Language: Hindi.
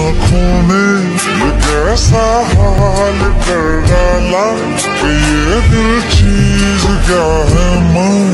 आँखों ने ये कैसा हाल कर डाला कि ये दिल चीज क्या है माँ।